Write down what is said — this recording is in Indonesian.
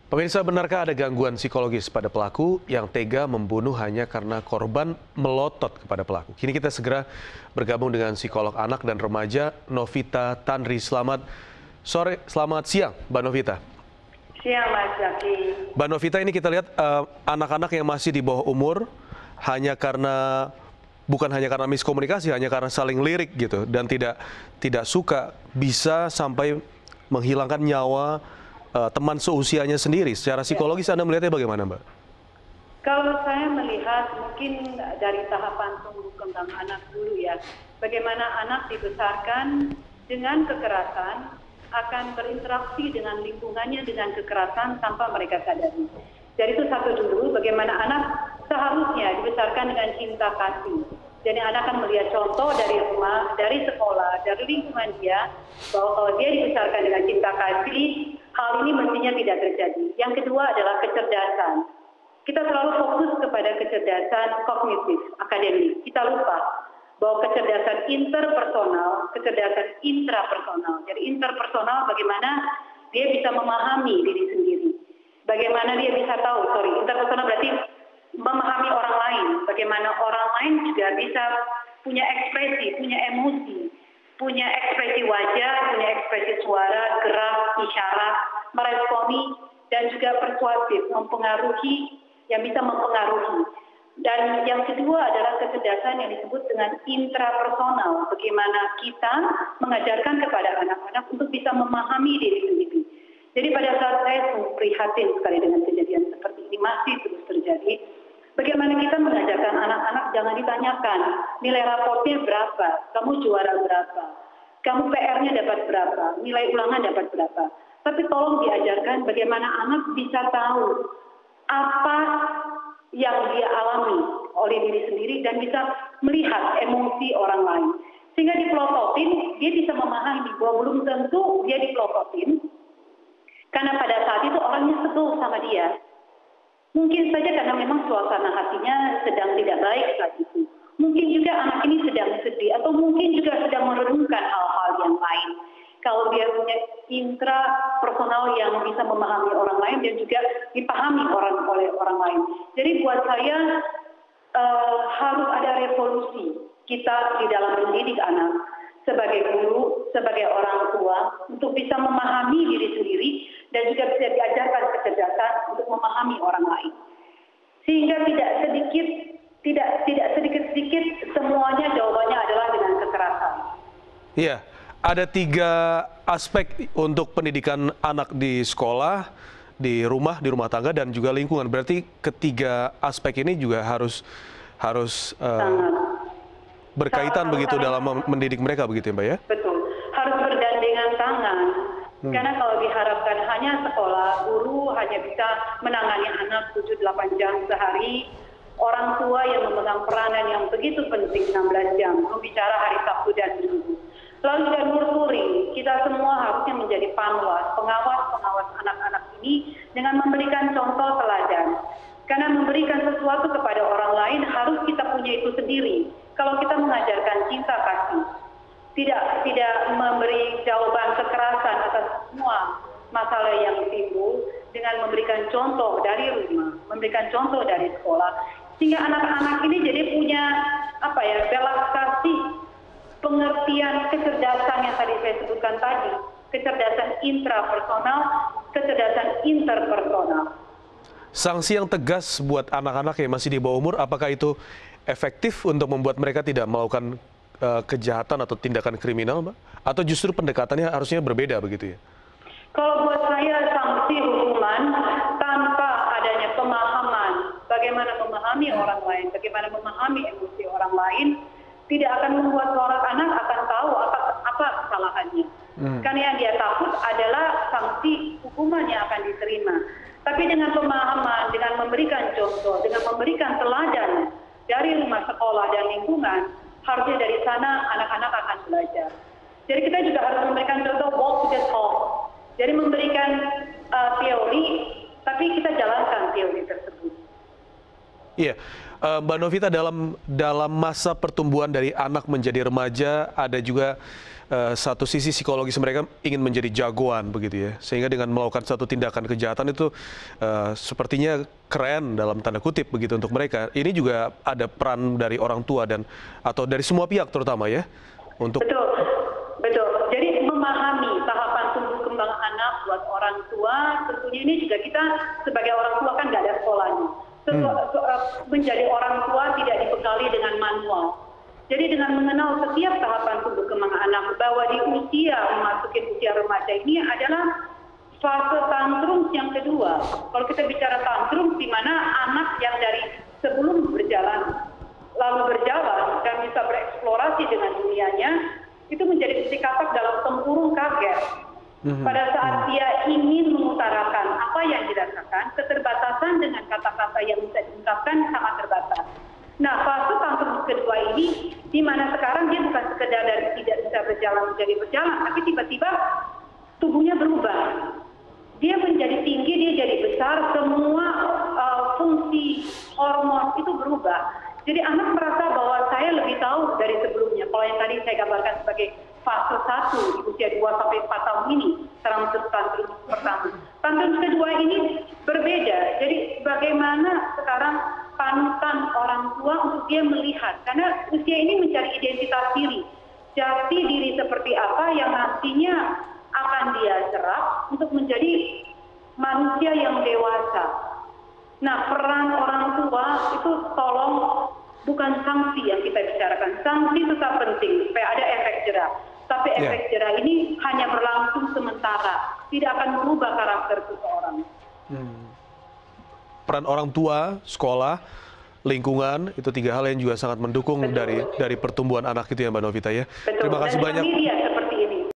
Pemirsa, benarkah ada gangguan psikologis pada pelaku yang tega membunuh hanya karena korban melotot kepada pelaku? Kini kita segera bergabung dengan psikolog anak dan remaja Novita Tanri. Selamat sore, selamat siang Mbak Novita. Siang Mas Zaki. Mbak Novita, ini kita lihat anak-anak yang masih di bawah umur bukan hanya karena miskomunikasi, hanya karena saling lirik gitu dan tidak suka, bisa sampai menghilangkan nyawa teman seusianya sendiri. Secara psikologis Anda melihatnya bagaimana, Mbak? Kalau saya melihat mungkin dari tahapan tumbuh kembang anak dulu ya, bagaimana anak dibesarkan dengan kekerasan, akan berinteraksi dengan lingkungannya dengan kekerasan tanpa mereka sadari. Jadi itu satu dulu, bagaimana anak seharusnya dibesarkan dengan cinta kasih. Jadi anak akan melihat contoh dari rumah, dari sekolah, dari lingkungan dia, bahwa kalau dia dibesarkan dengan cinta kasih, hal ini mestinya tidak terjadi. Yang kedua adalah kecerdasan. Kita selalu fokus kepada kecerdasan kognitif, akademik. Kita lupa bahwa kecerdasan interpersonal, kecerdasan intrapersonal. Jadi interpersonal bagaimana dia bisa memahami diri sendiri. Bagaimana dia bisa tahu, interpersonal berarti memahami orang lain. Bagaimana orang lain juga bisa punya ekspresi, punya emosi, punya ekspresi wajah, punya ekspresi suara, gerak, isyarat, meresponi, dan juga persuasif, mempengaruhi, yang bisa mempengaruhi. Dan yang kedua adalah kecerdasan yang disebut dengan intrapersonal. Bagaimana kita mengajarkan kepada anak-anak untuk bisa memahami diri sendiri. Jadi pada saat saya prihatin sekali dengan kejadian seperti ini, masih terus terjadi. Bagaimana kita mengajarkan anak-anak jangan ditanyakan nilai raportnya berapa, kamu juara berapa, kamu PR-nya dapat berapa, nilai ulangan dapat berapa. Tapi tolong diajarkan bagaimana anak bisa tahu apa yang dia alami oleh diri sendiri dan bisa melihat emosi orang lain. Sehingga dipelototin, dia bisa memahami bahwa belum tentu dia dipelototin, karena pada saat itu orangnya sebel sama dia. Mungkin saja karena memang suasana hatinya sedang tidak baik saat itu. Mungkin juga anak ini sedang sedih atau mungkin juga sedang merenungkan hal-hal yang lain. Kalau dia punya intrapersonal yang bisa memahami orang lain dan juga dipahami oleh orang lain. Jadi buat saya harus ada revolusi kita di dalam mendidik anak sebagai guru, sebagai orang tua untuk bisa memahami diri sendiri dan juga bisa diajarkan kecerdasan untuk memahami orang lain. Sehingga tidak sedikit semuanya jawabannya adalah dengan kekerasan. Iya, ada 3 aspek untuk pendidikan anak di sekolah, di rumah tangga dan juga lingkungan. Berarti ketiga aspek ini juga harus berkaitan begitu dalam mendidik mereka begitu ya, Mbak ya? Betul, harus bergandengan tangan. Karena kalau diharapkan hanya sekolah, guru hanya bisa menangani anak 7-8 jam sehari, orang tua yang memegang peranan yang begitu penting 16 jam, membicara hari Sabtu dan Minggu. Lalu juga nurturing, kita semua harusnya menjadi pengawas anak-anak ini dengan memberikan contoh teladan. Karena memberikan sesuatu kepada orang lain harus kita punya itu sendiri. Kalau kita mengajarkan cinta kasih, tidak memberi jawaban kekerasan atas semua masalah yang timbul dengan memberikan contoh dari rumah, memberikan contoh dari sekolah, sehingga anak-anak ini jadi punya belas kasih, pengertian kecerdasan yang tadi saya sebutkan tadi, kecerdasan intrapersonal, kecerdasan interpersonal. Sanksi yang tegas buat anak-anak yang masih di bawah umur, apakah itu efektif untuk membuat mereka tidak melakukan kejahatan atau tindakan kriminal, Mbak? Atau justru pendekatannya harusnya berbeda begitu ya? Kalau buat saya sanksi hukuman tanpa adanya pemahaman, bagaimana memahami orang lain, bagaimana memahami emosi orang lain, tidak akan membuat seorang anak akan tahu apa kesalahannya. Karena yang dia takut adalah sanksi hukuman yang akan diterima. Tapi dengan pemahaman, dengan memberikan contoh, dengan memberikan teladan dari rumah, sekolah, dan lingkungan, harusnya dari sana anak-anak akan belajar. Jadi kita juga harus memberikan contoh walk to the talk. Jadi memberikan teori, tapi kita jalankan teori tersebut. Iya, Mbak Novita, dalam masa pertumbuhan dari anak menjadi remaja, ada juga satu sisi psikologis mereka ingin menjadi jagoan begitu ya, sehingga dengan melakukan satu tindakan kejahatan itu sepertinya keren dalam tanda kutip begitu untuk mereka. Ini juga ada peran dari orang tua dan atau dari semua pihak terutama ya untuk. Betul, betul. Jadi memahami tahapan tumbuh kembang anak buat orang tua, tentunya ini juga kita sebagai orang tua kan nggak ada sekolahnya. Menjadi orang tua tidak dibekali dengan manual. Jadi dengan mengenal setiap tahapan tumbuh kembang anak, bahwa di usia memasuki usia remaja ini adalah fase tantrum yang kedua. Kalau kita bicara tantrum, di mana anak yang dari sebelum berjalan, lalu berjalan dan bisa bereksplorasi dengan dunianya, itu menjadi titik katak dalam tempurung kaget. Pada saat dia ingin mengutarakan apa yang dirasakan, keterbatasan dengan kata-kata yang bisa diungkapkan sangat terbatas. Nah, fase tantrum kedua ini, di mana sekarang dia bukan sekedar dari tidak bisa berjalan menjadi berjalan, tapi tiba-tiba tubuhnya berubah. Dia menjadi tinggi, dia jadi besar, semua fungsi hormon itu berubah. Jadi anak merasa bahwa saya lebih tahu dari sebelumnya. Kalau yang tadi saya gambarkan sebagai fase 1 di usia 2 sampai 4 tahun ini, tantrum pertama. Tantrum kedua ini berbeda. Jadi bagaimana sekarang panutan orang tua untuk dia melihat, karena usia ini mencari identitas diri, jati diri seperti apa yang nantinya akan dia serap untuk menjadi manusia yang dewasa. Nah, peran orang tua itu tolong, bukan sanksi yang kita bicarakan. Sanksi tetap penting supaya ada efek jerah. Tapi efek jerah ini hanya berlangsung sementara, tidak akan merubah karakter seseorang. Peran orang tua, sekolah, lingkungan, itu 3 hal yang juga sangat mendukung dari pertumbuhan anak itu ya Mbak Novita ya. Betul. Terima kasih dan banyak. Media